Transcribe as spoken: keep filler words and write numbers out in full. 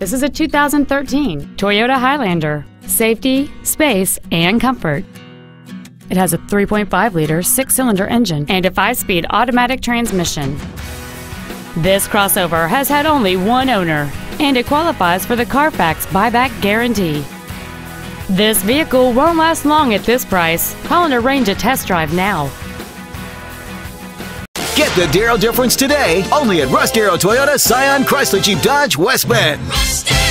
This is a two thousand thirteen Toyota Highlander. Safety, space, and comfort. It has a three point five liter six-cylinder engine and a five-speed automatic transmission. This crossover has had only one owner, and it qualifies for the Carfax buyback guarantee. This vehicle won't last long at this price. Call and arrange a test drive now. Get the Darrow difference today, only at Russ Darrow Toyota, Scion, Chrysler, Jeep, Dodge, West Bend.